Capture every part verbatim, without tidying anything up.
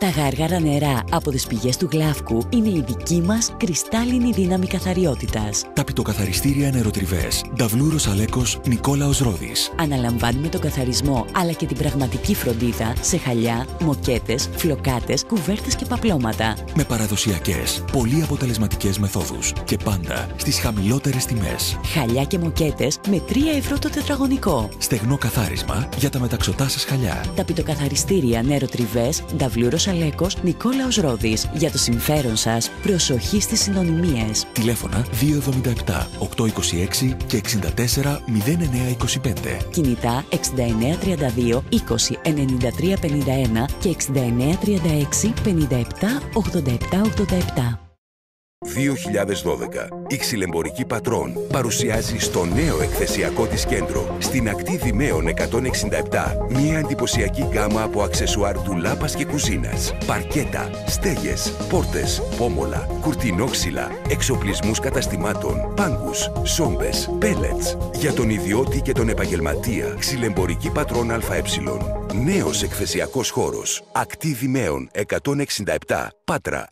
Τα γάργαρα νερά από τις πηγές του Γλαύκου είναι η δική μας κρυστάλλινη δύναμη καθαριότητας. Τα πιτοκαθαριστήρια νεροτριβές Νταυλούρος Αλέκος Νικόλαος Ρόδης. Αναλαμβάνουμε τον καθαρισμό αλλά και την πραγματική φροντίδα σε χαλιά, μοκέτες, φλοκάτες, κουβέρτες και παπλώματα. Με παραδοσιακές, πολύ αποτελεσματικές μεθόδους και πάντα στις χαμηλότερες τιμές. Χαλιά και μοκέτες με τρία ευρώ το τετραγωνικό. Στεγνό καθάρισμα για τα μεταξωτά σας χαλιά. Τα πιτοκαθαριστήρια νεροτριβές Νταυλούρος Αλέκος Νικόλαος Ρόδης. Για το συμφέρον σας, προσοχή στις συνωνυμίες. Τηλέφωνα δύο εβδομήντα επτά οκτακόσια είκοσι έξι και εξήντα τέσσερα μηδέν εννέα είκοσι πέντε. Κινητά εξήντα εννέα τριάντα δύο είκοσι ενενήντα τρία πενήντα ένα και εξήντα εννέα τριάντα έξι πενήντα επτά ογδόντα επτά ογδόντα επτά. δύο χιλιάδες δώδεκα. Η Ξυλεμπορική Πατρών παρουσιάζει στο νέο εκθεσιακό της κέντρο, στην ακτή Δημαίων εκατόν εξήντα επτά, μια εντυπωσιακή γκάμα από αξεσουάρ ντουλάπας και κουζίνας, παρκέτα, στέγες, πόρτες, πόμολα, κουρτινόξυλα, εξοπλισμούς καταστημάτων, πάγκους, σόμπες, πέλετς. Για τον ιδιώτη και τον επαγγελματία, Ξυλεμπορική Πατρών ΑΕ. Νέος εκθεσιακός χώρος, ακτή Δημαίων εκατόν εξήντα επτά, Πάτρα.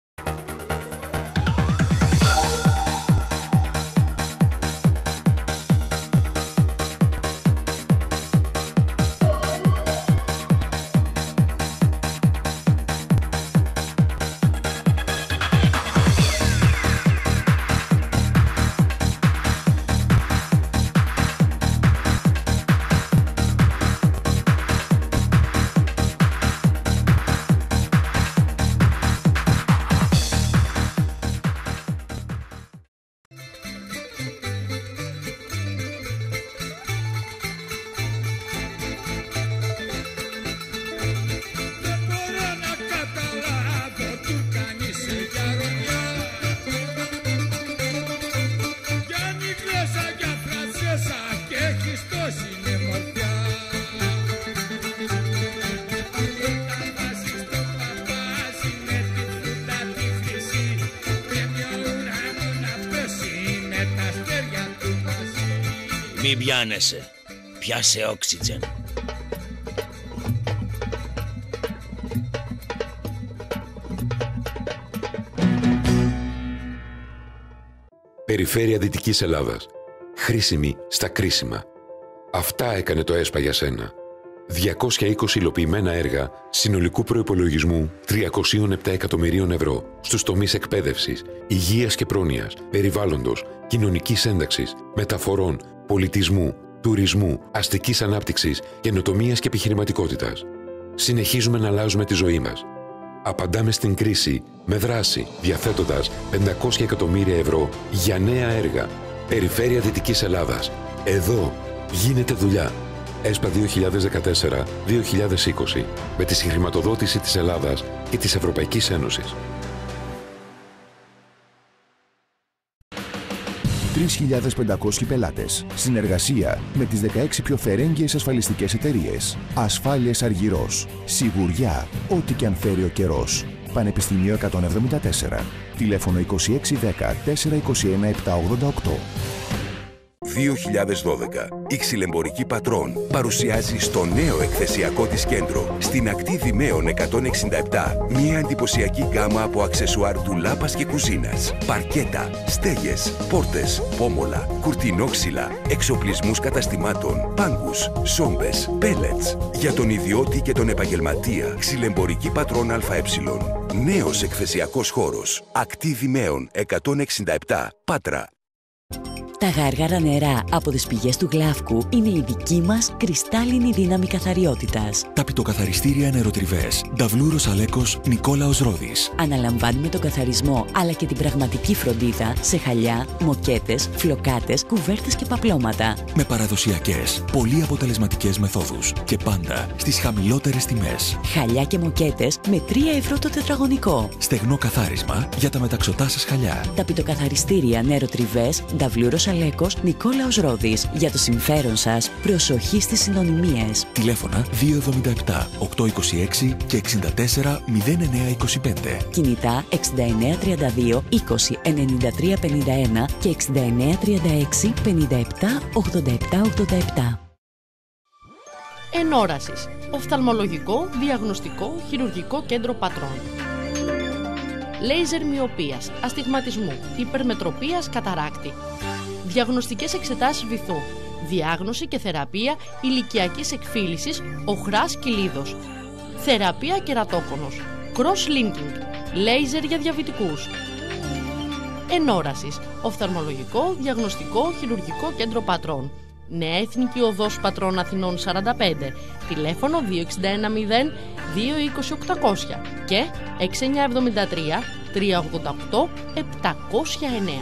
Μην πιάνεσαι. Πιάσε όξιτζεν. Περιφέρεια Δυτικής Ελλάδας. Χρήσιμη στα κρίσιμα. Αυτά έκανε το ΕΣΠΑ για σένα. διακόσια είκοσι υλοποιημένα έργα συνολικού προϋπολογισμού τριακόσια επτά εκατομμυρίων ευρώ στους τομείς εκπαίδευσης, υγείας και πρόνοιας, περιβάλλοντος, κοινωνικής ένταξης, μεταφορών, πολιτισμού, τουρισμού, αστικής ανάπτυξης, καινοτομίας και επιχειρηματικότητας. Συνεχίζουμε να αλλάζουμε τη ζωή μας. Απαντάμε στην κρίση με δράση, διαθέτοντας πεντακόσια εκατομμύρια ευρώ για νέα έργα. Περιφέρεια Δυτικής Ελλάδας. Εδώ γίνεται δουλειά. ΕΣΠΑ δύο χιλιάδες δεκατέσσερα με δύο χιλιάδες είκοσι με τη συγχρηματοδότηση της Ελλάδας και της Ευρωπαϊκής Ένωσης. τρεις χιλιάδες πεντακόσιοι πελάτες. Συνεργασία με τις δεκαέξι πιο φερέγγιες ασφαλιστικές εταιρείες. Ασφάλειες Αργυρός. Σιγουριά, ό,τι και αν φέρει ο καιρός. Πανεπιστημίο εκατόν εβδομήντα τέσσερα. Τηλέφωνο είκοσι έξι δέκα τετρακόσια είκοσι ένα επτακόσια ογδόντα οκτώ. δύο χιλιάδες δώδεκα. Η Ξυλεμπορική Πατρών παρουσιάζει στο νέο εκθεσιακό της κέντρο, στην ακτή Δημαίων εκατόν εξήντα επτά, μια εντυπωσιακή γκάμα από αξεσουάρ ντουλάπας και κουζίνας, παρκέτα, στέγες, πόρτες, πόμολα, κουρτινόξυλα, εξοπλισμούς καταστημάτων, πάγκους, σόμπες, πέλετς. Για τον ιδιώτη και τον επαγγελματία, Ξυλεμπορική Πατρών ΑΕ. Νέος εκθεσιακός χώρος, ακτή Δημαίων εκατόν εξήντα επτά, Πάτρα. Τα γάργαρα νερά από τις πηγές του Γλαύκου είναι η δική μας κρυστάλλινη δύναμη καθαριότητας. Τα πιτοκαθαριστήρια νεροτριβές Νταυλούρος Αλέκος Νικόλαος Ρόδης. Αναλαμβάνουμε τον καθαρισμό αλλά και την πραγματική φροντίδα σε χαλιά, μοκέτες, φλοκάτες, κουβέρτες και παπλώματα. Με παραδοσιακές, πολύ αποτελεσματικές μεθόδους και πάντα στις χαμηλότερες τιμές. Χαλιά και μοκέτες με τρία ευρώ το τετραγωνικό. Στεγνό καθάρισμα για τα μεταξωτά σας χαλιά. Τα πιτοκαθαριστήρια νεροτριβές Νταυλούρος Αλέκος Νικόλαος Ρόδης. Για το συμφέρον σας, προσοχή στις συνωνυμίες. Τηλέφωνα δύο εβδομήντα επτά οκτακόσια είκοσι έξι και εξήντα τέσσερα μηδέν εννέα είκοσι πέντε. Κινητά εξήντα εννέα τριάντα δύο είκοσι ενενήντα τρία πενήντα ένα και εξήντα εννέα τριάντα έξι πενήντα επτά ογδόντα επτά ογδόντα επτά. Ενόρασης. Οφθαλμολογικό, διαγνωστικό, χειρουργικό κέντρο Πατρών. Λέιζερ μυοπίας, αστιγματισμού, υπερμετροπίας καταράκτη. Διαγνωστικές εξετάσεις βυθού. Διάγνωση και θεραπεία ηλικιακής εκφύλισης οχράς κοιλίδος. Θεραπεία κερατόκονος. Cross-linking. Λέιζερ για διαβητικούς. Ενόρασης. Οφθαλμολογικό, διαγνωστικό, χειρουργικό κέντρο Πατρών. Νέα Εθνική Οδός Πατρών Αθηνών σαράντα πέντε. Τηλέφωνο δύο έξι ένα μηδέν δύο είκοσι οκτακόσια και έξι εννιά εβδομήντα τρία τρία ογδόντα οκτώ επτακόσια εννέα.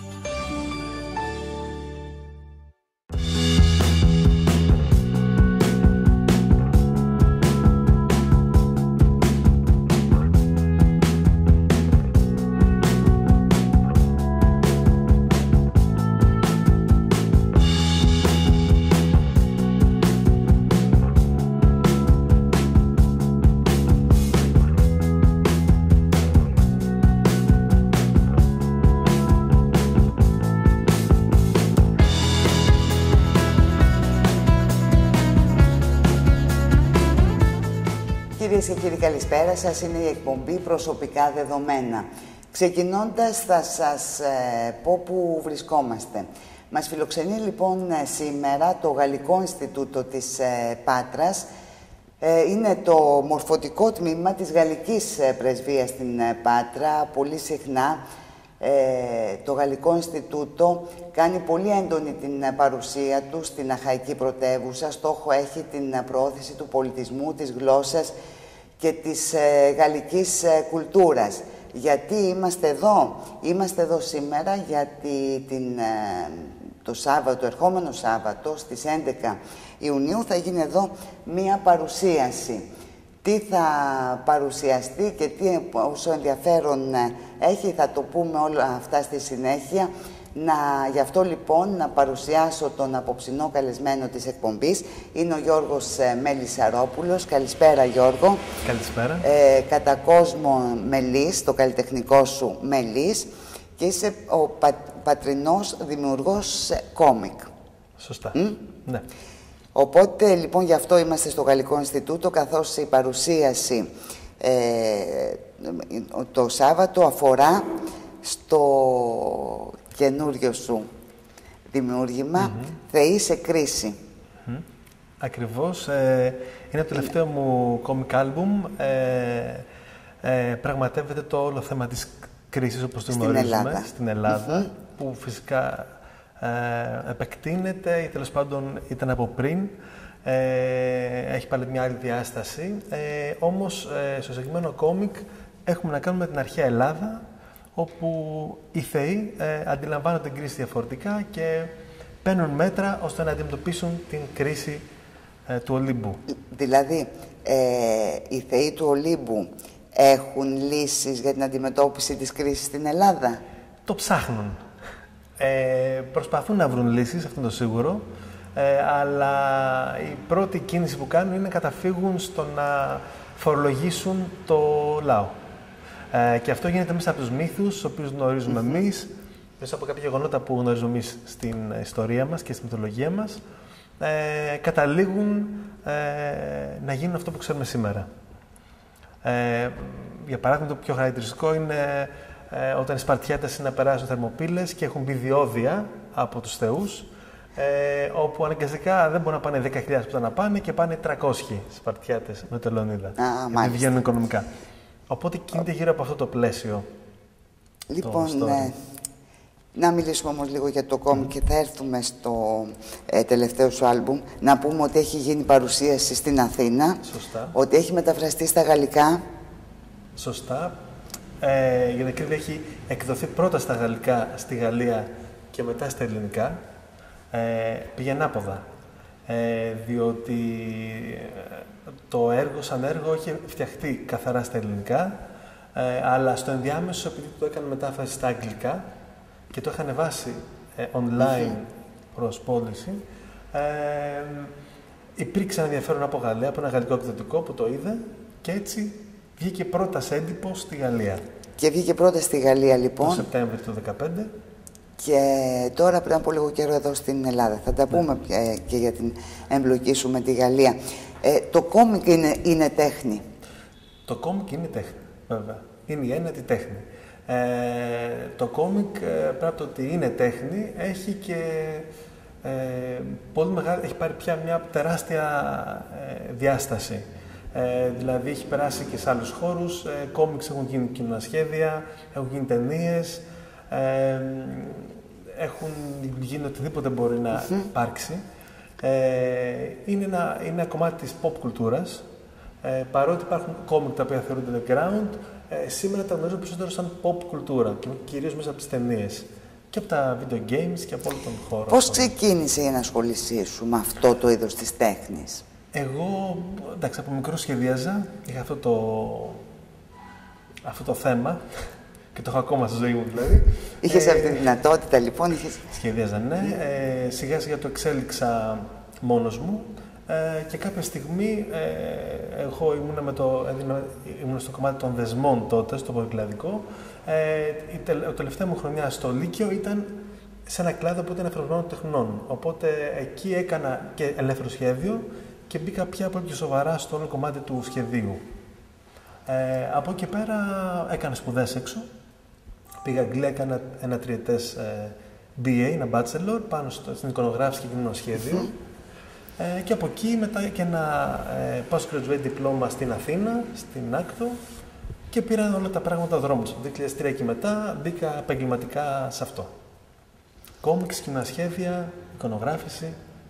Κυρίες και κύριοι, καλησπέρα σας. Είναι η εκπομπή Προσωπικά Δεδομένα. Ξεκινώντας, θα σας ε, πω που βρισκόμαστε. Μας φιλοξενεί λοιπόν σήμερα το Γαλλικό Ινστιτούτο της ε, Πάτρας. Ε, είναι το μορφωτικό τμήμα της Γαλλικής Πρεσβείας στην ε, Πάτρα. Πολύ συχνά ε, το Γαλλικό Ινστιτούτο κάνει πολύ έντονη την παρουσία του στην Αχαϊκή Πρωτεύουσα. Στόχο έχει την προώθηση του πολιτισμού, της γλώσσας και της ε, γαλλικής ε, κουλτούρας. Γιατί είμαστε εδώ. Είμαστε εδώ σήμερα γιατί την, ε, το Σάββατο, το ερχόμενο Σάββατο, στις έντεκα Ιουνίου, θα γίνει εδώ μία παρουσίαση. Τι θα παρουσιαστεί και τι όσο ενδιαφέρον έχει, θα το πούμε όλα αυτά στη συνέχεια. Να, γι' αυτό λοιπόν να παρουσιάσω τον απόψινό καλεσμένο της εκπομπής. Είναι ο Γιώργος ε, Μελισσαρόπουλος. Καλησπέρα Γιώργο. Καλησπέρα. Ε, κατά κόσμο Μελής, το καλλιτεχνικό σου Μελής. Και είσαι ο πα, πατρινός δημιουργός κόμικ. Σωστά. Mm? Ναι. Οπότε λοιπόν γι' αυτό είμαστε στο Γαλλικό Ινστιτούτο, καθώς η παρουσίαση ε, το Σάββατο αφορά στο καινούριο σου δημιούργημα, mm-hmm. Θεοί σε κρίση. Mm-hmm. Ακριβώς. Ε, είναι το τελευταίο μου comic album. Ε, ε, πραγματεύεται το όλο θέμα της κρίσης, όπως το γνωρίζουμε, Ελλάδα. στην Ελλάδα, Mm-hmm. που φυσικά ε, επεκτείνεται ή τέλος πάντων ήταν από πριν. Ε, έχει πάλι μια άλλη διάσταση. Ε, όμως, ε, στο συγκεκριμένο κόμικ έχουμε να κάνουμε την αρχαία Ελλάδα, όπου οι θεοί ε, αντιλαμβάνονται την κρίση διαφορετικά και παίρνουν μέτρα ώστε να αντιμετωπίσουν την κρίση ε, του Ολύμπου. Δηλαδή, ε, οι θεοί του Ολύμπου έχουν λύσεις για την αντιμετώπιση της κρίσης στην Ελλάδα? Το ψάχνουν. Ε, προσπαθούν να βρουν λύσεις, αυτό είναι το σίγουρο, ε, αλλά η πρώτη κίνηση που κάνουν είναι να καταφύγουν στο να φορολογήσουν το λαό. Ε, και αυτό γίνεται μέσα από τους μύθους, τους οποίους γνωρίζουμε mm-hmm. εμείς, μέσα από κάποια γεγονότα που γνωρίζουμε εμείς στην ιστορία μας και στη μυθολογία μας, ε, καταλήγουν ε, να γίνουν αυτό που ξέρουμε σήμερα. Ε, για παράδειγμα, το πιο χαρακτηριστικό είναι ε, όταν οι Σπαρτιάτες είναι να περάσουν θερμοπύλες και έχουν μπει διόδια από τους θεούς, ε, όπου αναγκαστικά δεν μπορούν να πάνε δέκα χιλιάδες που ήταν να πάνε και πάνε τριακόσιοι Σπαρτιάτες με το Λεωνίδα. Ah, γιατί βγαίνουν οικονομικά. Οπότε κινείται γύρω από αυτό το πλαίσιο. Λοιπόν, το ναι. Να μιλήσουμε όμως λίγο για το κόμικ mm. και θα έρθουμε στο ε, τελευταίο σου άλμπουμ. Να πούμε ότι έχει γίνει παρουσίαση στην Αθήνα. Σωστά. Ότι έχει μεταφραστεί στα γαλλικά. Σωστά. Ε, για την ακρίβεια, έχει εκδοθεί πρώτα στα γαλλικά στη Γαλλία και μετά στα ελληνικά. Ε, πήγε ανάποδα. Ε, διότι το έργο σαν έργο είχε φτιαχτεί καθαρά στα ελληνικά, ε, αλλά στο ενδιάμεσο, επειδή το έκανε μετάφραση στα αγγλικά και το είχαν βάσει ε, online mm-hmm. προς πώληση, ε, υπήρξε ένα ενδιαφέρον από Γαλλία, από ένα γαλλικό εκδοτικό που το είδε και έτσι βγήκε πρώτα σε έντυπο στη Γαλλία. Και βγήκε πρώτα στη Γαλλία λοιπόν. Το Σεπτέμβριο του δύο χιλιάδες δεκαπέντε. και τώρα πριν από λίγο καιρό εδώ στην Ελλάδα. Θα τα πούμε ε, και για την εμπλοκή σου με τη Γαλλία. Ε, το κόμικ είναι, είναι τέχνη. Το κόμικ είναι τέχνη, βέβαια. Είναι η ένατη τέχνη. Ε, το κόμικ, πέρα από το ότι είναι τέχνη, έχει και ε, πολύ μεγάλη, έχει πάρει πια μια τεράστια ε, διάσταση. Ε, δηλαδή έχει περάσει και σε άλλους χώρους, ε, κόμικς έχουν γίνει κοινωνασχέδια, έχουν γίνει ταινίες, ε, έχουν γίνει οτιδήποτε μπορεί να mm-hmm. υπάρξει. Ε, είναι, ένα, είναι ένα κομμάτι της pop κουλτούρας, ε, παρότι υπάρχουν κόμικ τα οποία θεωρούνται underground, ε, σήμερα τα γνωρίζω περισσότερο σαν pop κουλτούρα, κυρίως μέσα από τις ταινίες και από τα video games και από όλο τον χώρο. Πώς ξεκίνησε η ενασχόλησή σου με αυτό το είδος της τέχνης? Εγώ, εντάξει, από μικρό σχεδίαζα, είχα αυτό το, αυτό το θέμα και το έχω ακόμα στη ζωή μου δηλαδή. Είχες ε, αυτή τη δυνατότητα λοιπόν, είχες... Σχεδίαζα, ναι. Ε, σιγά σιγά το εξέλιξα μόνος μου ε, και κάποια στιγμή ε, εγώ ήμουνα, με το, έδινα, ήμουνα στο κομμάτι των δεσμών τότε, στο πολυκλαδικό. Ε, η, τε, η τελευταία μου χρονιά στο Λύκειο ήταν σε ένα κλάδο που ήταν εφευρεμένων τεχνών. Οπότε εκεί έκανα και ελεύθερο σχέδιο και μπήκα πια πολύ πιο σοβαρά στο όλο κομμάτι του σχεδίου. Ε, από εκεί πέρα έκανα σπουδές έξω. Πήγα Αγγλία, έκανα ένα τριετές ε, μπι έι, ένα bachelor, πάνω στο, στην εικονογράφηση και κοινωνικό σχέδιο. Mm-hmm. Ε, και από εκεί μετά και ένα ε, postgraduate diploma στην Αθήνα, στην Άκτο, και πήρα όλα τα πράγματα δρόμους. Το δύο χιλιάδες τρία και μετά μπήκα επαγγελματικά σε αυτό. Κόμιξ, κοινωνασχέδια, εικονογράφηση.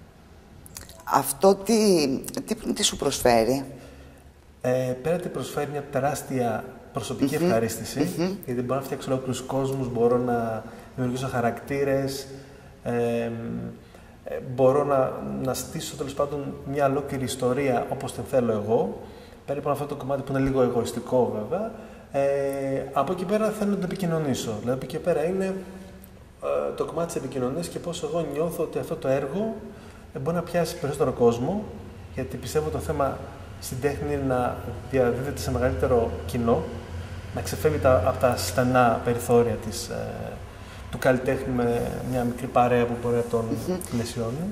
Αυτό τι, τι, τι σου προσφέρει? Ε, πέρα ότι προσφέρει μια τεράστια προσωπική mm-hmm. ευχαρίστηση, mm-hmm. γιατί μπορώ να φτιάξω ολόκληρους κόσμους, μπορώ να δημιουργήσω χαρακτήρες, ε, ε, μπορώ να, να στήσω τέλος πάντων μια ολόκληρη ιστορία όπως την θέλω εγώ. Πέρα από αυτό το κομμάτι που είναι λίγο εγωιστικό βέβαια, ε, από εκεί πέρα θέλω να το επικοινωνήσω. Δηλαδή από εκεί πέρα είναι ε, το κομμάτι της επικοινωνίας και πώς εγώ νιώθω ότι αυτό το έργο μπορεί να πιάσει περισσότερο κόσμο, γιατί πιστεύω το θέμα στην τέχνη είναι να διαδίδεται σε μεγαλύτερο κοινό, να ξεφεύγει τα, από τα στενά περιθώρια της, ε, του καλλιτέχνη με μια μικρή παρέα που μπορεί να τον mm-hmm. πλαισιώνει.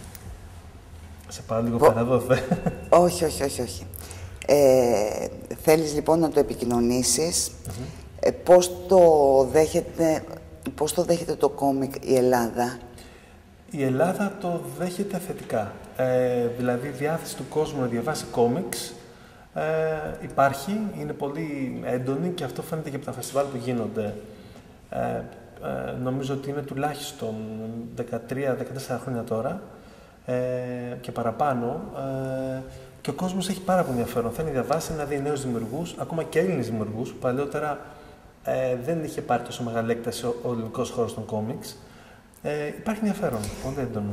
Σε πάω λίγο πέρα εδώ, θε. Όχι, όχι, όχι, όχι. Ε, θέλεις λοιπόν να το επικοινωνήσεις. Mm-hmm. ε, πώς, το δέχεται, πώς το δέχεται το κόμικ η Ελλάδα? Η Ελλάδα το δέχεται θετικά. Ε, δηλαδή η διάθεση του κόσμου να διαβάσει κόμιξ ε, υπάρχει, είναι πολύ έντονη και αυτό φαίνεται και από τα φεστιβάλ που γίνονται. Ε, ε, νομίζω ότι είναι τουλάχιστον δεκατρία δεκατέσσερα χρόνια τώρα ε, και παραπάνω ε, και ο κόσμος έχει πάρα πολύ ενδιαφέρον. Θέλει να διαβάσει, να δει νέους δημιουργούς, ακόμα και Έλληνες δημιουργούς που παλαιότερα ε, δεν είχε πάρει τόσο μεγάλη έκταση ο, ο ελληνικός χώρος των κόμιξ. Ε, υπάρχει ενδιαφέρον, πολύ έντονο.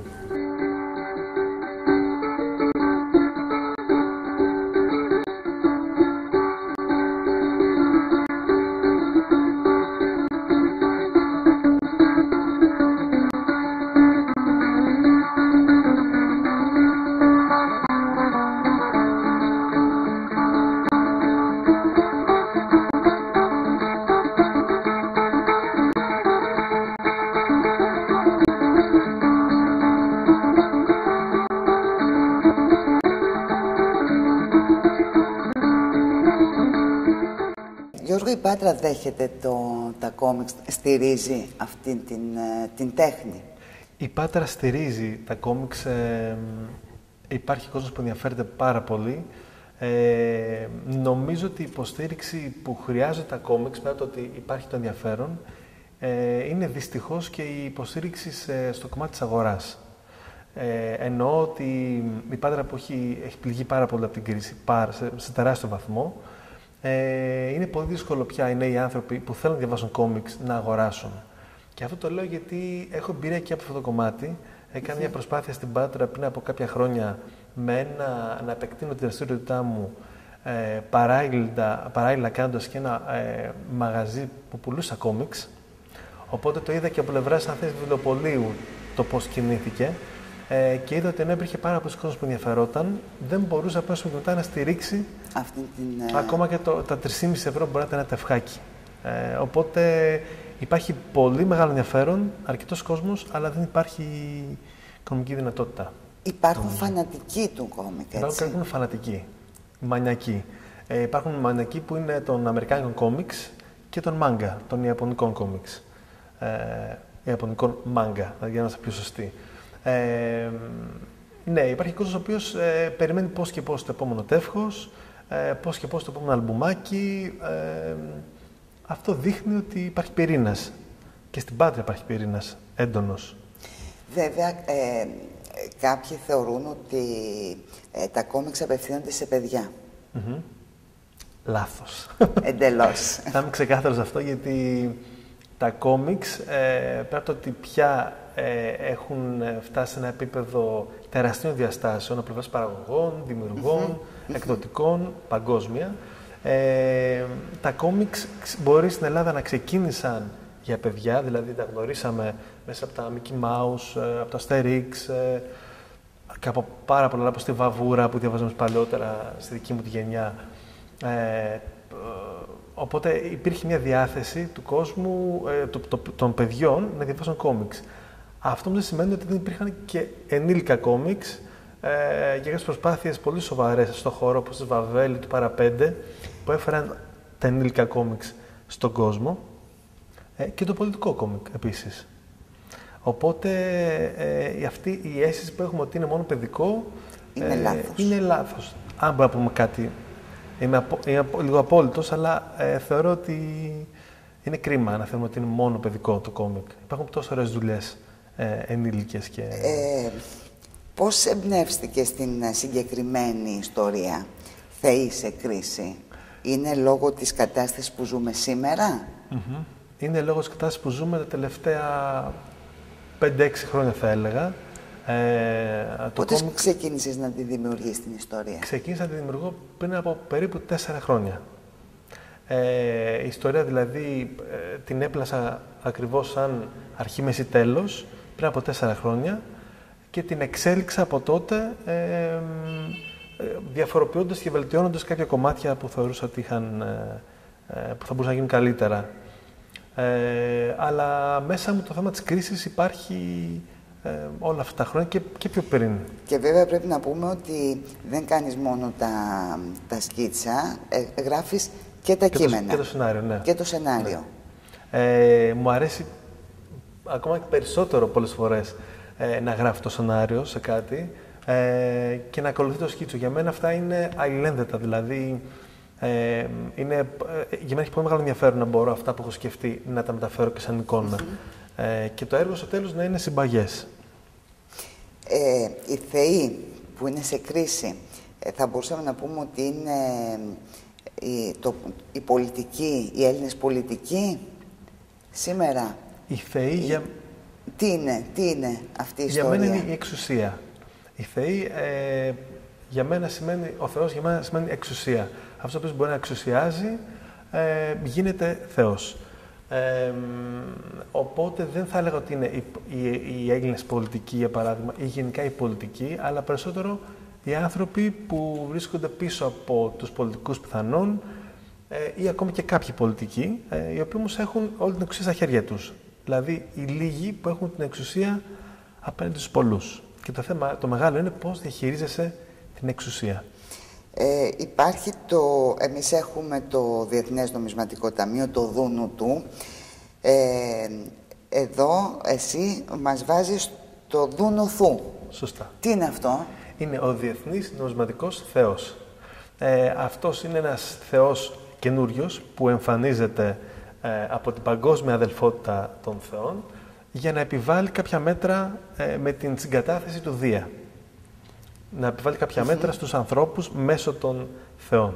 Γιώργο, η Πάτρα δέχεται το, τα κόμιξ, στηρίζει αυτή την, την τέχνη? Η Πάτρα στηρίζει τα κόμιξ, ε, υπάρχει κόσμος που ενδιαφέρεται πάρα πολύ. Ε, νομίζω ότι η υποστήριξη που χρειάζεται τα κόμιξ, πέρα το ότι υπάρχει το ενδιαφέρον, ε, είναι δυστυχώς και η υποστήριξη σε, στο κομμάτι της αγοράς. Ε, εννοώ ότι η Πάτρα που έχει, έχει πληγεί πάρα πολύ από την κρίση, πάρα, σε, σε τεράστιο βαθμό, Ε, είναι πολύ δύσκολο πια οι νέοι άνθρωποι που θέλουν να διαβάσουν κόμιξ να αγοράσουν. Και αυτό το λέω γιατί έχω εμπειρία και από αυτό το κομμάτι. Έκανα μια προσπάθεια στην Πάτρα πριν από κάποια χρόνια με ένα, να επεκτείνω τη δραστηριότητά μου ε, παράλληλα, παράλληλα κάνοντας και ένα ε, μαγαζί που πουλούσα κόμιξ. Οπότε το είδα και από πλευράς αν θες βιβλιοπωλείου το πώς κινήθηκε. Ε, και είδα ότι ενώ υπήρχε πάρα πολλοί κόσμος που ενδιαφερόταν, δεν μπορούσε απλώς μετά να στηρίξει αυτή την, ακόμα και το, τα τρία κόμμα πέντε ευρώ μπορεί να ήταν ένα τευχάκι. Ε, οπότε Υπάρχει πολύ μεγάλο ενδιαφέρον, αρκετός κόσμος, αλλά δεν υπάρχει οικονομική δυνατότητα. Υπάρχουν φανατικοί του κόμικ, έτσι. Υπάρχουν φανατικοί, μανιακοί. Ε, υπάρχουν μανιακοί που είναι των Αμερικάνικων κόμιξ και των μάγκα, των Ιαπωνικών κόμιξ. Ε, Ιαπωνικών μάγκα, για να είμαστε πιο σωστοί. Ε, ναι, υπάρχει κόσμος ο οποίος ε, περιμένει πώς και πώς το επόμενο τεύχος, ε, πώς και πώς το επόμενο αλμπουμάκι. Ε, αυτό δείχνει ότι υπάρχει πυρήνας. Και στην Πάτρια υπάρχει πυρήνας έντονος. Βέβαια, ε, κάποιοι θεωρούν ότι ε, τα κόμιξ απευθύνονται σε παιδιά. Mm-hmm. Λάθος. Εντελώς. Θα είμαι ξεκάθαρος αυτό, γιατί τα κόμιξ ε, πέρα από το ότι πια ε, έχουν φτάσει σε ένα επίπεδο τεραστίων διαστάσεων από πλευράς παραγωγών, δημιουργών, mm-hmm. εκδοτικών, παγκόσμια, ε, τα κόμιξ μπορεί στην Ελλάδα να ξεκίνησαν για παιδιά, δηλαδή τα γνωρίσαμε μέσα από τα Mickey Mouse, από τα Asterix ε, και από πάρα πολλά, από στη Βαβούρα που διαβάζαμε παλαιότερα στη δική μου τη γενιά. Ε, οπότε υπήρχε μια διάθεση του κόσμου, ε, το, το, των παιδιών να διαβάσουν κόμιξ. Αυτό δεν σημαίνει ότι δεν υπήρχαν και ενήλικα κόμιξ ε, για κάποιες προσπάθειες πολύ σοβαρές στον χώρο, όπως της Βαβέλη, του Παραπέντε, που έφεραν τα ενήλικα κόμιξ στον κόσμο ε, και το πολιτικό κόμικ επίσης. Οπότε ε, αυτή η αίσθηση που έχουμε ότι είναι μόνο παιδικό είναι, ε, λάθος. είναι λάθος. Αν μπορούμε να πούμε κάτι, είμαι, απο, είμαι απο, λίγο απόλυτος, αλλά ε, θεωρώ ότι είναι κρίμα να θεωρούμε ότι είναι μόνο παιδικό το κόμικ. Υπάρχουν τόσο ωραίες δουλειές ε, ενήλικες και... Ε, πώς εμπνεύστηκε στην συγκεκριμένη ιστορία Θεοί σε κρίση? Είναι λόγω της κατάστασης που ζούμε σήμερα? Mm-hmm. Είναι λόγω της κατάστασης που ζούμε τα τελευταία πέντε έξι χρόνια, θα έλεγα. Ε, Πότε κόμικ... ξεκίνησες να τη δημιουργείς την ιστορία? Ξεκίνησα να τη δημιουργώ πριν από περίπου τέσσερα χρόνια. Ε, η ιστορία δηλαδή ε, την έπλασα ακριβώς σαν αρχή, μέση, τέλος πριν από τέσσερα χρόνια και την εξέλιξα από τότε ε, ε, διαφοροποιώντας και βελτιώνοντας κάποια κομμάτια που θεωρούσα ότι είχαν, ε, που θα μπορούσαν να γίνουν καλύτερα. Ε, αλλά μέσα μου το θέμα της κρίσης υπάρχει ε, όλα αυτά τα χρόνια και, και πιο πριν. Και βέβαια πρέπει να πούμε ότι δεν κάνεις μόνο τα, τα σκίτσα, ε, γράφεις και τα και κείμενα. Το, και το σενάριο, ναι. Και το σενάριο. Ναι. Ε, μου αρέσει ακόμα και περισσότερο πολλές φορές ε, να γράφει το σενάριο σε κάτι ε, και να ακολουθεί το σκίτσο. Για μένα αυτά είναι αλληλένδετα, δηλαδή ε, είναι, ε, για μένα έχει πολύ μεγάλο ενδιαφέρον να μπορώ αυτά που έχω σκεφτεί να τα μεταφέρω και σαν εικόνα. Mm-hmm. ε, και το έργο στο τέλος να είναι συμπαγές. Ε, οι θεοί που είναι σε κρίση, ε, θα μπορούσαμε να πούμε ότι είναι η, το, η πολιτική, οι Έλληνες πολιτικοί σήμερα. Οι θεοί η... για... Τι είναι, τι είναι αυτή η για ιστορία? Για μένα είναι η εξουσία. Οι θεοί, ε, για μένα σημαίνει, ο Θεός για μένα σημαίνει εξουσία. Αυτό που μπορεί να εξουσιάζει, ε, γίνεται Θεός. Ε, οπότε δεν θα έλεγα ότι είναι οι, οι, οι Έλληνες πολιτικοί, για παράδειγμα, ή γενικά οι πολιτικοί, αλλά περισσότερο οι άνθρωποι που βρίσκονται πίσω από τους πολιτικούς πιθανόν ε, ή ακόμη και κάποιοι πολιτικοί, ε, οι οποίοι όμως έχουν όλη την εξουσία στα χέρια τους. Δηλαδή, οι λίγοι που έχουν την εξουσία απέναντι στους πολλούς. Και το θέμα, το μεγάλο είναι πώς διαχειρίζεσαι την εξουσία. Ε, υπάρχει το, εμείς έχουμε το Διεθνές Νομισματικό Ταμείο, το δούνου του. Ε, εδώ εσύ μας βάζεις το δούνο θου. Σωστά. Τι είναι αυτό? Είναι ο Διεθνής Νομισματικός Θεός. Ε, αυτός είναι ένας θεός καινούριος που εμφανίζεται ε, από την παγκόσμια αδελφότητα των θεών για να επιβάλλει κάποια μέτρα ε, με την συγκατάθεση του Δία. Να επιβάλλει κάποια mm-hmm. μέτρα στους ανθρώπους μέσω των θεών.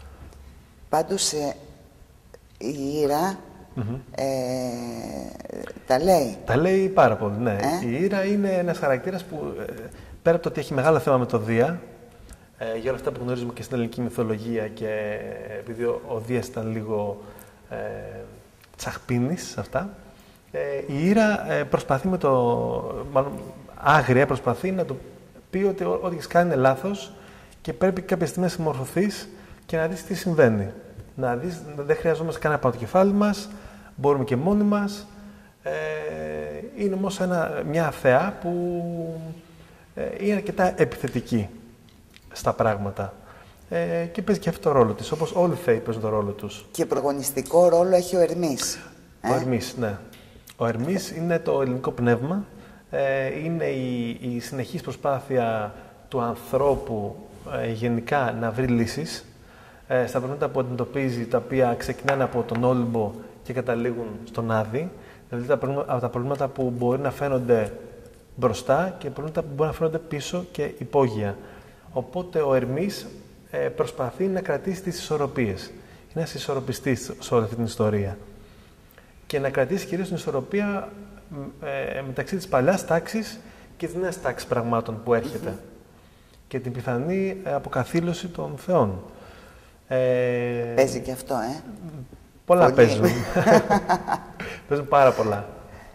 Πάντως ε, η Ήρα mm-hmm. ε, τα λέει. Τα λέει πάρα πολύ, ναι. Ε? Η Ήρα είναι ένας χαρακτήρας που ε, πέρα από το ότι έχει μεγάλο θέμα με το Δία, ε, για όλα αυτά που γνωρίζουμε και στην ελληνική μυθολογία και ε, επειδή ο, ο Δίας ήταν λίγο ε, τσαχπίνης σε αυτά, ε, η Ήρα ε, προσπαθεί με το, μάλλον άγρια προσπαθεί να του πει ότι ό,τι έχεις κάνει είναι λάθος και πρέπει κάποια στιγμή να συμμορφωθείς και να δεις τι συμβαίνει. Να δεις, δεν χρειαζόμαστε κανένα πάνω το κεφάλι μας, μπορούμε και μόνοι μας. Ε, είναι όμως ένα, μια θεά που ε, είναι αρκετά επιθετική στα πράγματα. Ε, και παίζει και αυτό το ρόλο της, όπως όλοι οι θεοί παίζουν το ρόλο τους. Και πρωταγωνιστικό ρόλο έχει ο Ερμής. Ο ε? Ερμής, ναι. Ο Ερμής είναι το ελληνικό πνεύμα. Ε, είναι η, η συνεχής προσπάθεια του ανθρώπου ε, γενικά να βρει λύσεις ε, στα προβλήματα που αντιμετωπίζει, τα οποία ξεκινάνε από τον Όλυμπο και καταλήγουν στον Άδη. Δηλαδή τα προβλήματα, από τα προβλήματα που μπορεί να φαίνονται μπροστά και προβλήματα που μπορεί να φαίνονται πίσω και υπόγεια. Οπότε ο Ερμής ε, προσπαθεί να κρατήσει τις ισορροπίες. Είναι ένας ισορροπιστής σε όλη αυτή την ιστορία. Και να κρατήσει κυρίως την ισορροπία ε, μεταξύ της παλιάς τάξης και της νέας τάξης πραγμάτων που έρχεται. Mm-hmm. Και την πιθανή αποκαθήλωση των θεών. Ε, Παίζει και αυτό, ε. Πολλά Πολύ. παίζουν. Παίζουν πάρα πολλά.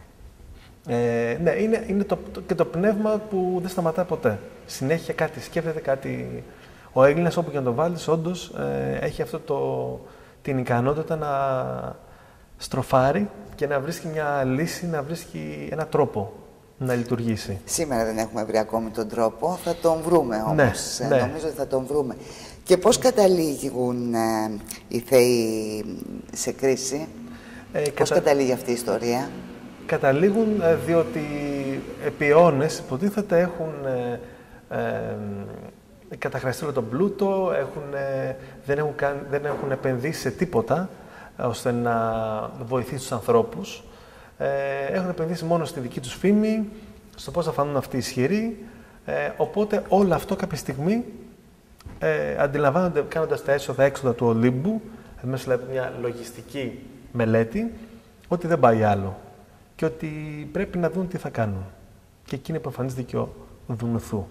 Ε, ναι, είναι, είναι το, το, και το πνεύμα που δεν σταματά ποτέ. Συνέχεια κάτι σκέφτεται, κάτι... Ο Έλληνας, όπου και να το βάλεις, όντως ε, έχει αυτό το, την ικανότητα να στροφάρει και να βρίσκει μια λύση, να βρίσκει έναν τρόπο να λειτουργήσει. Σήμερα δεν έχουμε βρει ακόμη τον τρόπο, θα τον βρούμε όμως. Ναι, ναι. Νομίζω ότι θα τον βρούμε. Και πώς καταλήγουν ε, οι θεοί σε κρίση, ε, πώς κατα... καταλήγει αυτή η ιστορία? Καταλήγουν ε, διότι επί αιώνες υποτίθεται έχουν ε, ε, καταχραστεί όλο τον πλούτο, έχουν, ε, δεν, έχουν καν, δεν έχουν επενδύσει σε τίποτα ώστε να βοηθήσει τους ανθρώπους. Ε, έχουν επενδύσει μόνο στη δική τους φήμη, στο πώς θα φανούν αυτοί ισχυροί. Ε, οπότε όλο αυτό κάποια στιγμή ε, αντιλαμβάνονται κάνοντας τα έσοδα-έξοδα του Ολύμπου, μέσα από μια λογιστική μελέτη, ότι δεν πάει άλλο και ότι πρέπει να δουν τι θα κάνουν. Και εκεί είναι που εμφανίζεται και ο Δουνοθού.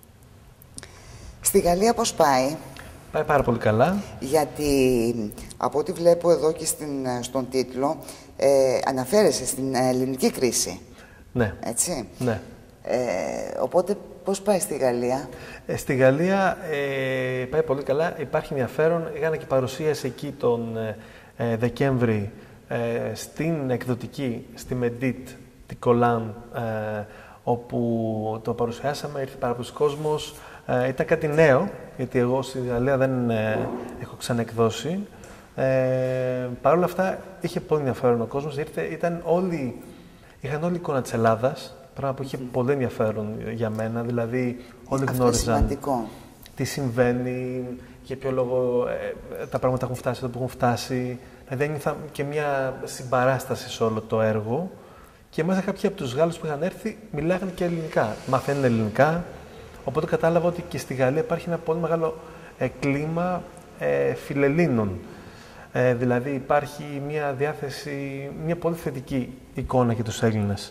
Στη Γαλλία πώς πάει? Πάει πάρα πολύ καλά. Γιατί από ό,τι βλέπω εδώ και στην, στον τίτλο, ε, αναφέρεσαι στην ελληνική κρίση. Ναι. Έτσι. Ναι. Ε, οπότε πώς πάει στη Γαλλία? Ε, στη Γαλλία ε, πάει πολύ καλά. Υπάρχει ενδιαφέρον. Είχαν και παρουσίαση εκεί τον ε, Δεκέμβρη ε, στην εκδοτική, στη Μεντίτ, την Κολάν, ε, όπου το παρουσιάσαμε, ήρθε πάρα πολλοί κόσμος. Ε, ήταν κάτι νέο, γιατί εγώ στη Γαλλία δεν ε, έχω ξαναεκδώσει. Ε, Παρ' όλα αυτά, είχε πολύ ενδιαφέρον ο κόσμος. Ήρθε, ήταν όλοι, είχαν όλη εικόνα της Ελλάδας, πράγμα που είχε πολύ ενδιαφέρον για μένα. Δηλαδή, όλοι αυτό γνώριζαν σημαντικό. Τι συμβαίνει, για ποιο λόγο ε, τα πράγματα έχουν φτάσει εδώ που έχουν φτάσει. Δηλαδή, ένιωθα και μια συμπαράσταση σε όλο το έργο. Και μέσα κάποιοι από τους Γάλλους που είχαν έρθει μιλάγαν και ελληνικά, μαθαίνουν ελληνικά. Οπότε κατάλαβα ότι και στη Γαλλία υπάρχει ένα πολύ μεγάλο ε, κλίμα ε, φιλελλήνων. Ε, δηλαδή υπάρχει μια διάθεση, μια πολύ θετική εικόνα για τους Έλληνες.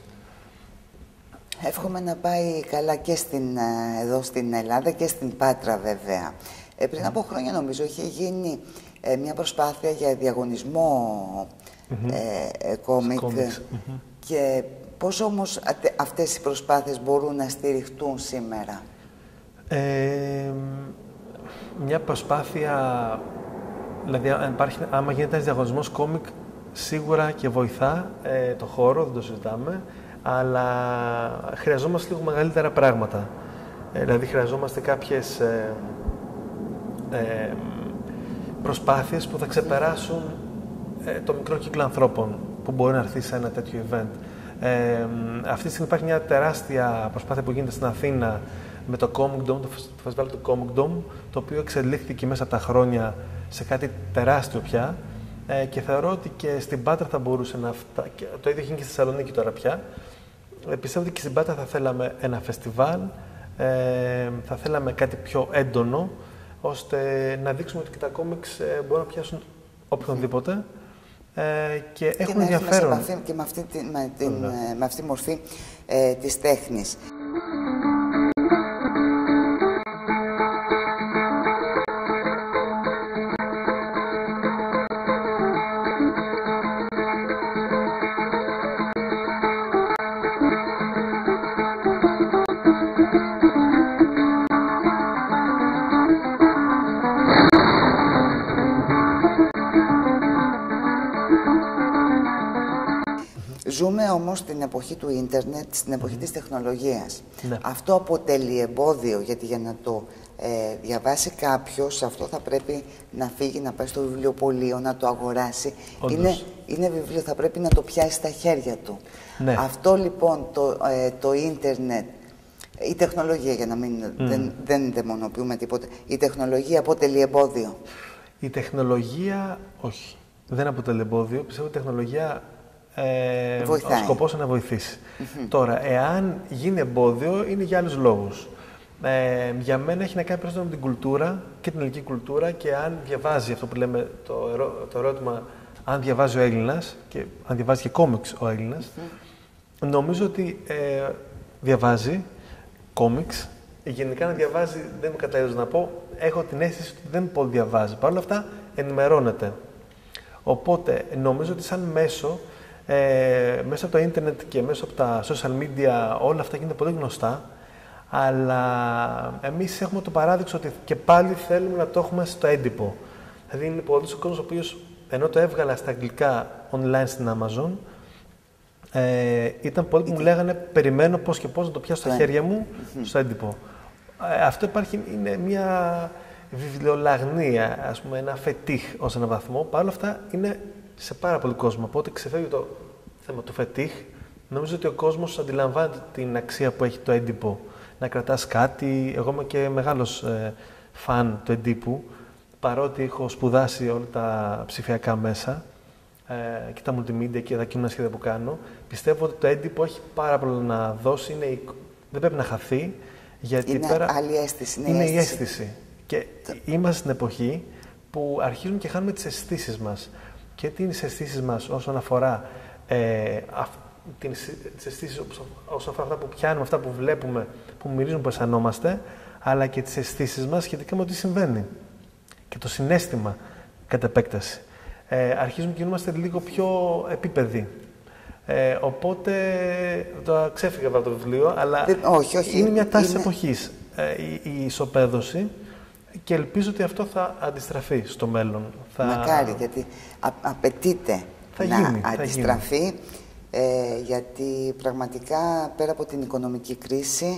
Εύχομαι να πάει καλά και στην, εδώ στην Ελλάδα και στην Πάτρα βέβαια. Ε, πριν από χρόνια νομίζω είχε γίνει ε, μια προσπάθεια για διαγωνισμό mm-hmm. ε, ε, κόμικ. Mm-hmm. Και πώς όμως αυτές οι προσπάθειες μπορούν να στηριχτούν σήμερα? Ε, μια προσπάθεια, δηλαδή αν υπάρχει, άμα γίνεται ένας διαγωνισμός κόμικ, σίγουρα και βοηθά ε, το χώρο, δεν το συζητάμε, αλλά χρειαζόμαστε λίγο μεγαλύτερα πράγματα. Ε, δηλαδή χρειαζόμαστε κάποιες ε, ε, προσπάθειες που θα ξεπεράσουν ε, το μικρό κύκλο ανθρώπων που μπορεί να έρθει σε ένα τέτοιο event. Ε, αυτή τη στιγμή υπάρχει μια τεράστια προσπάθεια που γίνεται στην Αθήνα με το Comic Dome, το φεστιβάλ του Comic Dome, το οποίο εξελίχθηκε μέσα από τα χρόνια σε κάτι τεράστιο πια ε, και θεωρώ ότι και στην Πάτρα θα μπορούσε να φτάσει. Το ίδιο γίνει και στη Θεσσαλονίκη τώρα πια. Ε, πιστεύω ότι και στην Πάτρα θα θέλαμε ένα φεστιβάλ, ε, θα θέλαμε κάτι πιο έντονο, ώστε να δείξουμε ότι και τα κόμιξ ε, μπορούν να πιάσουν οποιονδήποτε. Ε, και, και έχουν ενδιαφέρον. Και, επαφή, και με, αυτή, με, την, με αυτή τη μορφή ε, της τέχνης. Ζούμε όμως στην εποχή του ίντερνετ, στην εποχή mm. της τεχνολογίας. Ναι. Αυτό αποτελεί εμπόδιο, γιατί για να το ε, διαβάσει κάποιος, αυτό θα πρέπει να φύγει, να πάει στο βιβλιοπωλείο, να το αγοράσει. Είναι, είναι βιβλίο, θα πρέπει να το πιάσει στα χέρια του. Ναι. Αυτό λοιπόν το, ε, το ίντερνετ, η τεχνολογία, για να μην mm. δεν, δεν δαιμονοποιούμε τίποτε, η τεχνολογία αποτελεί εμπόδιο. Η τεχνολογία, όχι. Δεν αποτελεί εμπόδιο. Πιστεύω ότι η τεχνολογία ε, ο σκοπός είναι να βοηθήσει. Mm-hmm. Τώρα, εάν γίνει εμπόδιο, είναι για άλλους λόγους. Ε, για μένα έχει να κάνει περισσότερο με την κουλτούρα και την ελληνική κουλτούρα και αν διαβάζει αυτό που λέμε το, ερώ, το ερώτημα, αν διαβάζει ο Έλληνας και αν διαβάζει και κόμιξ ο Έλληνας, mm-hmm. νομίζω ότι ε, διαβάζει κόμιξ. Γενικά να διαβάζει, δεν είμαι κατάλληλος να πω, έχω την αίσθηση ότι δεν πολύ διαβάζει. Παρ' όλα αυτά ενημερώνεται. Οπότε νομίζω ότι σαν μέσο, ε, μέσα από το ίντερνετ και μέσα από τα social media, όλα αυτά γίνονται πολύ γνωστά, αλλά εμείς έχουμε το παράδειξο ότι και πάλι θέλουμε να το έχουμε στο έντυπο. Δηλαδή είναι πολλοί ο κόσμος ο οποίος, ενώ το έβγαλα στα αγγλικά online στην Amazon, ε, ήταν πολλοί που μου λέγανε περιμένω πώς και πώς να το πιάσω στα χέρια μου στο έντυπο. Ε, αυτό υπάρχει, είναι μια βιβλιολαγνία, ας πούμε, ένα φετίχ ως έναν βαθμό. Παρ' όλα αυτά είναι σε πάρα πολύ κόσμο. Οπότε ξεφεύγει το θέμα του φετίχ. Νομίζω ότι ο κόσμος αντιλαμβάνεται την αξία που έχει το έντυπο. Να κρατάς κάτι. Εγώ είμαι και μεγάλος ε, φαν του εντύπου, παρότι έχω σπουδάσει όλα τα ψηφιακά μέσα ε, και τα multimedia και τα κείμενα σχέδια που κάνω. Πιστεύω ότι το έντυπο έχει πάρα πολλά να δώσει. Είναι, δεν πρέπει να χαθεί. Γιατί είναι πέρα άλλη αίσθηση. Είναι, είναι η αίσθηση. η αίσθηση. Και είμαστε στην εποχή που αρχίζουμε και χάνουμε τις αισθήσεις μας. Και τι είναι οι αισθήσεις μας όσον αφορά ε, αυ, τις αισθήσεις όσον αφορά αυτά που πιάνουμε, αυτά που βλέπουμε, που μυρίζουμε, που αισθανόμαστε, αλλά και τις αισθήσεις μας σχετικά με ό,τι συμβαίνει. Και το συναίσθημα κατά επέκταση. Ε, αρχίζουμε και είμαστε λίγο πιο επίπεδοι. Ε, οπότε, το ξέφυγα από το βιβλίο, αλλά δεν, όχι, όχι, είναι μια τάση είναι... εποχής ε, η, η ισοπαίδωση και ελπίζω ότι αυτό θα αντιστραφεί στο μέλλον. Θα... Μακάρι, γιατί α, απαιτείται θα να γίνει, αντιστραφεί, θα γίνει. Ε, γιατί πραγματικά πέρα από την οικονομική κρίση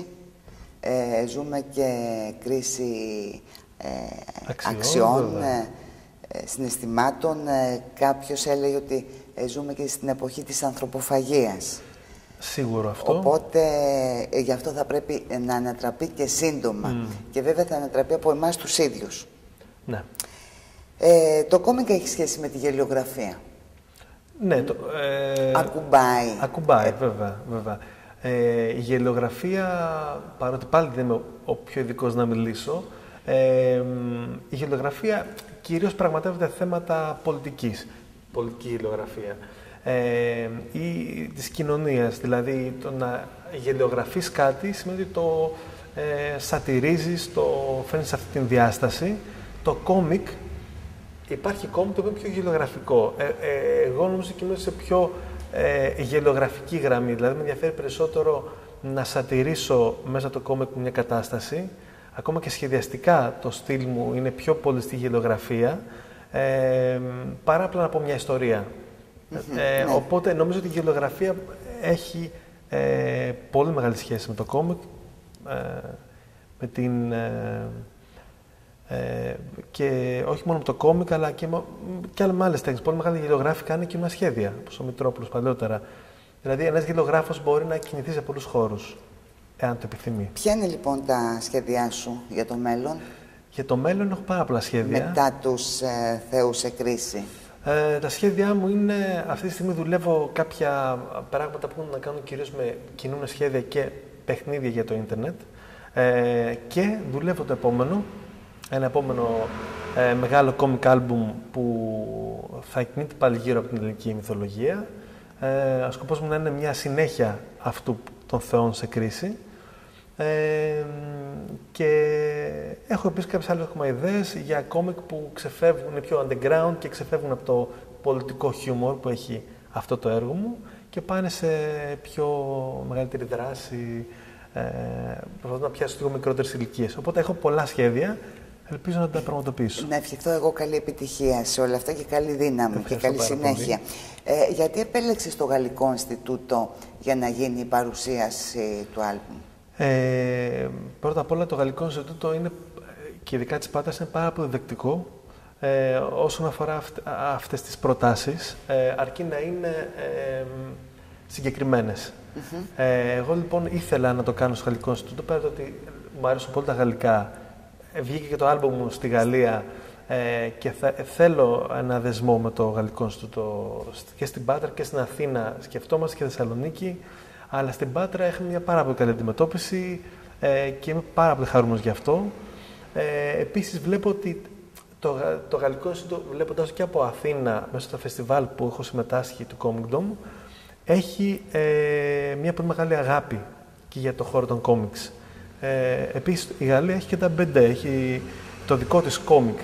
ε, ζούμε και κρίση ε, αξιών, αξιών ε, συναισθημάτων. Ε, κάποιος έλεγε ότι ε, ζούμε και στην εποχή της ανθρωποφαγίας. Σίγουρο αυτό. Οπότε ε, γι' αυτό θα πρέπει να ανατραπεί και σύντομα. Mm. Και βέβαια θα ανατραπεί από εμάς τους ίδιους. Ναι. Ε, το κόμικ έχει σχέση με τη γελιογραφία. Ναι. Το, ε, ακουμπάει. Ακουμπάει, ε, βέβαια. βέβαια. Ε, η γελιογραφία, παρότι πάλι δεν είμαι ο, ο πιο ειδικός να μιλήσω, ε, η γελιογραφία κυρίως πραγματεύεται θέματα πολιτικής. Πολιτική γελιογραφία. Ε, ή της κοινωνίας, δηλαδή το να γελιογραφείς κάτι σημαίνει ότι το ε, σατιρίζεις, το φέρνεις σε αυτή την διάσταση. Το κόμικ, υπάρχει κόμικ το οποίο είναι πιο γελιογραφικό. Ε, ε, εγώ νομίζω ότι είμαι σε πιο ε, γελιογραφική γραμμή, δηλαδή με ενδιαφέρει περισσότερο να σατιρίσω μέσα το κόμικ μια κατάσταση. Ακόμα και σχεδιαστικά το στυλ μου είναι πιο πολύ στη γελιογραφία, ε, παρά απλά να πω μια ιστορία. Mm-hmm, ε, ναι. Οπότε νομίζω ότι η γελιογραφία έχει ε, πολύ μεγάλη σχέση με το κόμικ, ε, με την, ε, ε, και όχι μόνο με το κόμικ, αλλά και, και με άλλες τέχνες. Πολύ μεγάλη γελιογράφοι κάνουν και σχέδια, όπως ο Μητρόπουλος παλαιότερα. Δηλαδή, ένας γελιογράφος μπορεί να κινηθεί σε πολλούς χώρους, εάν το επιθυμεί. Ποια είναι λοιπόν τα σχέδιά σου για το μέλλον? Για το μέλλον έχω πάρα πολλά σχέδια. Μετά τους ε, θεούς σε κρίση. Ε, τα σχέδιά μου είναι, αυτή τη στιγμή δουλεύω κάποια πράγματα που έχουν να κάνουν κυρίως με κινούμενα σχέδια και παιχνίδια για το ίντερνετ. Ε, και δουλεύω το επόμενο, ένα επόμενο ε, μεγάλο comic album που θα κινείται πάλι γύρω από την ελληνική μυθολογία. Ε, ο σκοπός μου να είναι μια συνέχεια αυτού των θεών σε κρίση. Ε, και έχω επίσης κάποιες άλλες ακόμα ιδέες για κόμικ που ξεφεύγουν, είναι πιο underground και ξεφεύγουν από το πολιτικό χιούμορ που έχει αυτό το έργο μου και πάνε σε πιο μεγαλύτερη δράση, ε, προσπαθώ να πιάσω λίγο μικρότερες ηλικίες. Οπότε έχω πολλά σχέδια, ελπίζω να τα πραγματοποιήσω. Να ευχηθώ εγώ καλή επιτυχία σε όλα αυτά και καλή δύναμη και καλή συνέχεια. Ε, γιατί επέλεξες το Γαλλικό Ινστιτούτο για να γίνει η παρουσίαση του άλμπουμ? Ε, πρώτα απ' όλα το Γαλλικό Ινστιτούτο είναι, και ειδικά της Πάτρας, είναι πάρα πολύ δεκτικό ε, όσον αφορά αυτ, αυτές τις προτάσεις, ε, αρκεί να είναι ε, συγκεκριμένες. Mm-hmm. ε, εγώ λοιπόν ήθελα να το κάνω στο Γαλλικό Ινστιτούτο, πέρα το ότι μου αρέσουν πολύ τα γαλλικά. Ε, βγήκε και το άλμπουμ μου στη Γαλλία ε, και θα, ε, θέλω ένα δεσμό με το Γαλλικό Ινστιτούτο και στην Πάτρα και στην Αθήνα. Σκεφτόμαστε και Θεσσαλονίκη, αλλά στην Πάτρα έχουμε μια πάρα πολύ καλή αντιμετώπιση ε, και είμαι πάρα πολύ χαρούμενος γι' αυτό. Ε, επίσης βλέπω ότι το, το Γαλλικό Ινστιτούτο, βλέποντας και από Αθήνα μέσα στο φεστιβάλ που έχω συμμετάσχει του Comic Dome, έχει ε, μια πολύ μεγάλη αγάπη και για το χώρο των κόμιξ. Ε, επίσης η Γαλλία έχει και τα μπεντέ, έχει το δικό της κόμικ.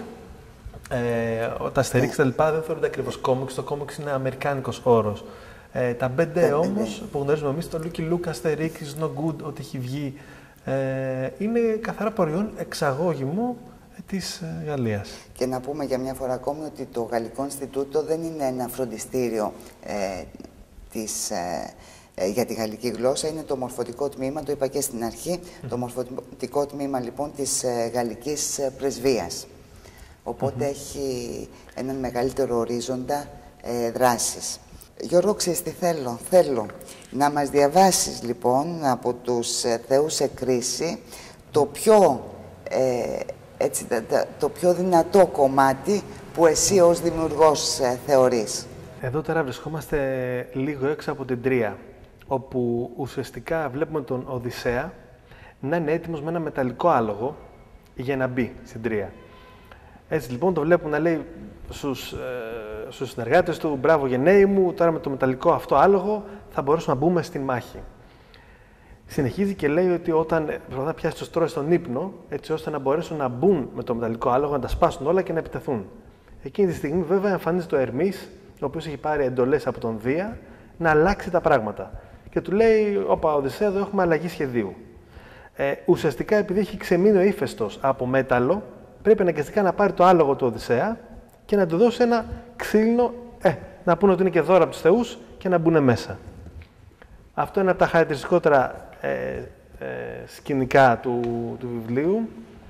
Ε, τα αστερίξ τα λοιπά δεν θεωρούνται ακριβώς κόμιξ, το κόμιξ είναι αμερικάνικος όρος. Ε, τα μπεντέ όμως που γνωρίζουμε εμείς, το Lucky Luke, Asterix, No Good, ό,τι έχει βγει, ε, είναι καθαρά προϊόν εξαγώγημο της ε, Γαλλίας. Και να πούμε για μια φορά ακόμη ότι το Γαλλικό Ινστιτούτο δεν είναι ένα φροντιστήριο ε, της, ε, ε, για τη γαλλική γλώσσα, είναι το μορφωτικό τμήμα, το είπα και στην αρχή, mm. το μορφωτικό τμήμα λοιπόν της ε, γαλλικής ε, πρεσβείας. Οπότε mm-hmm. έχει έναν μεγαλύτερο ορίζοντα ε, δράσης. Γιώργο, ξέρεις τι θέλω, θέλω να μας διαβάσεις λοιπόν από τους ε, θεούς σε κρίση το πιο, ε, έτσι, το πιο δυνατό κομμάτι που εσύ ως δημιουργός ε, θεωρείς. Εδώ τώρα βρισκόμαστε λίγο έξω από την Τρία, όπου ουσιαστικά βλέπουμε τον Οδυσσέα να είναι έτοιμος με ένα μεταλλικό άλογο για να μπει στην Τρία. Έτσι λοιπόν το βλέπουμε να λέει στους, ε, στους συνεργάτες του «Μπράβο γενναίοι μου, τώρα με το μεταλλικό αυτό άλογο θα μπορέσουμε να μπούμε στην μάχη». Συνεχίζει και λέει ότι όταν προσπαθεί να πιάσει τους Τρόες στον ύπνο, έτσι ώστε να μπορέσουν να μπουν με το μεταλλικό άλογο, να τα σπάσουν όλα και να επιτεθούν. Εκείνη τη στιγμή βέβαια εμφανίζεται ο Ερμής, ο οποίος έχει πάρει εντολές από τον Δία, να αλλάξει τα πράγματα. Και του λέει: «Όπα, Οδυσσέα, εδώ έχουμε αλλαγή σχεδίου». Ε, ουσιαστικά, επειδή έχει ξεμείνει ο ύφεστος από μέταλλο, πρέπει αναγκαστικά να πάρει το άλογο του Οδυσσέα και να του δώσει ένα ξύλινο, ε, να πούνε ότι είναι και δώρα από τους θεούς και να μπουν μέσα. Αυτό είναι από τα χαρακτηριστικότερα ε, ε, σκηνικά του, του βιβλίου.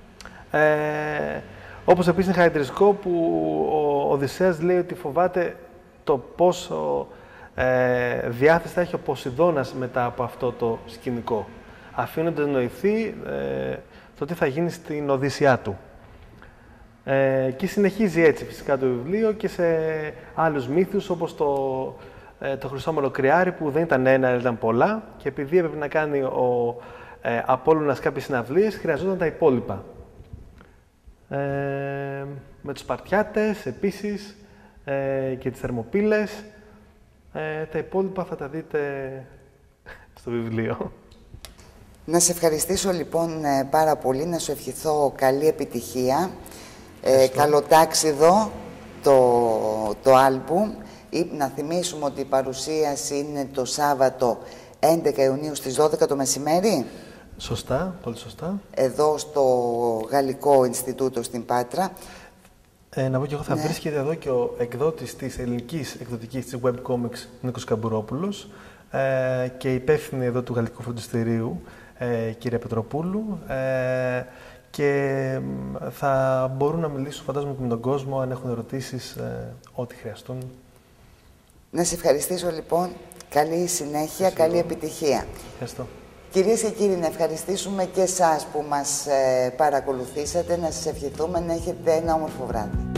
Ε, όπως επίσης είναι χαρακτηριστικό που ο Οδυσσέας λέει ότι φοβάται το πόσο ε, διάθεση θα έχει ο Ποσειδώνας μετά από αυτό το σκηνικό, αφήνοντας να νοηθεί ε, το τι θα γίνει στην Οδύσσειά του. Ε, και συνεχίζει έτσι φυσικά το βιβλίο και σε άλλους μύθους, όπως το, ε, το χρυσόμαλο κρυάρι, που δεν ήταν ένα, αλλά ήταν πολλά, και επειδή έπρεπε να κάνει ο ε, Απόλλωνας κάποιες συναυλίες, χρειαζόταν τα υπόλοιπα. Ε, με τους Σπαρτιάτες επίσης ε, και τις Θερμοπύλες, ε, τα υπόλοιπα θα τα δείτε στο βιβλίο. Να σε ευχαριστήσω λοιπόν πάρα πολύ, να σου ευχηθώ καλή επιτυχία, ε, καλοτάξιδο το, το άλμπουμ. Ή, να θυμίσουμε ότι η παρουσίαση είναι το Σάββατο έντεκα Ιουνίου στις δώδεκα το μεσημέρι. Σωστά, πολύ σωστά. Εδώ στο Γαλλικό Ινστιτούτο στην Πάτρα. Ε, να πω και εγώ, θα ναι. βρίσκεται εδώ και ο εκδότης της ελληνικής εκδοτικής της Webcomics, Νίκος Καμπουρόπουλος, ε, και υπεύθυνη εδώ του Γαλλικού Φροντιστηρίου, ε, κυρία Πετροπούλου, ε, και θα μπορούν να μιλήσουν, φαντάζομαι, και με τον κόσμο, αν έχουν ερωτήσεις, ε, ό,τι χρειαστούν. Να σε ευχαριστήσω λοιπόν. Καλή συνέχεια, Ευχαριστώ. Καλή επιτυχία. Ευχαριστώ. Κυρίες και κύριοι, να ευχαριστήσουμε και εσάς που μας ε, παρακολουθήσατε, να σας ευχηθούμε να έχετε ένα όμορφο βράδυ.